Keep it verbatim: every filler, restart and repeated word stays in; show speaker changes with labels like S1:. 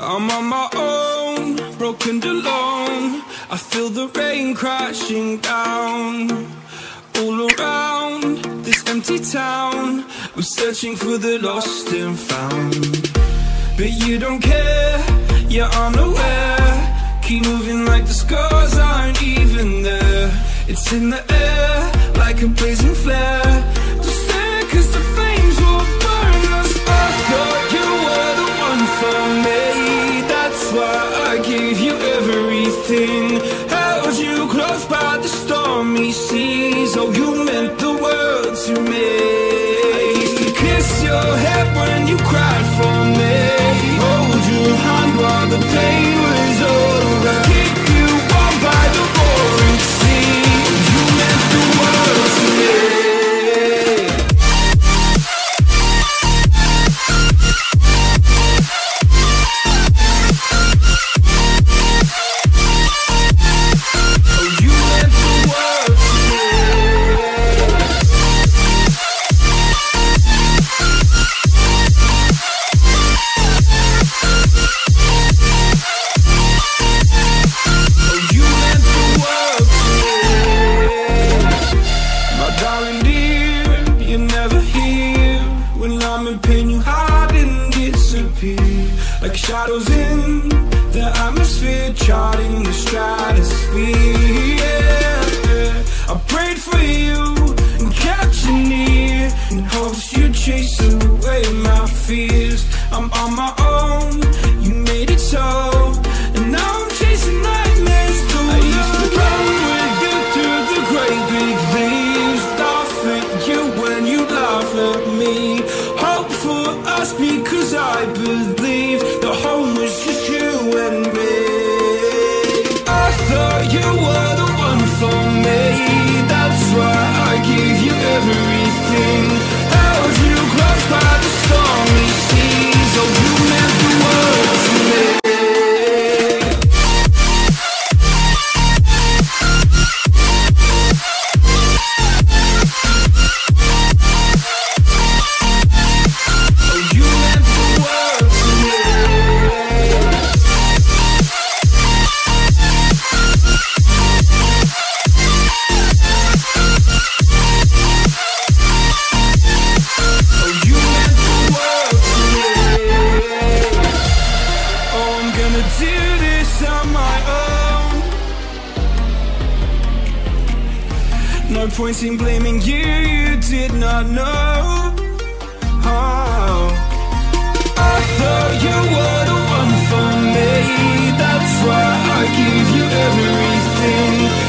S1: I'm on my own, broken and alone. I feel the rain crashing down all around this empty town. I'm searching for the lost and found, but you don't care, you're unaware. Keep moving like the scars aren't even there. It's in the air like a blazing flare. Just stare, cause the flames will burn us. I thought you were the one for me, that's why I gave you everything. Held you close by the stormy seas. Oh, you meant the world to me. I used to kiss your head when you cried for me, hold your hand while the pain was over, keep you warm by the roaring sea. You meant the world to me. Like shadows in the atmosphere, charting the stratosphere. Yeah. I prayed for you and kept you near in hopes you'd chase away my fears. I'm on my own, you made it so, and now I'm chasing nightmares through. I used to run with you through the great big leaves, laugh at you when you laugh at me. Hope for us because I believe the home was just you and me. I thought you were the one for me, that's why I gave you everything. Held you close by the stormy seas. Oh, you meant the world to me. No point in blaming you, you did not know. Oh, I thought you were the one for me, that's why I gave you everything.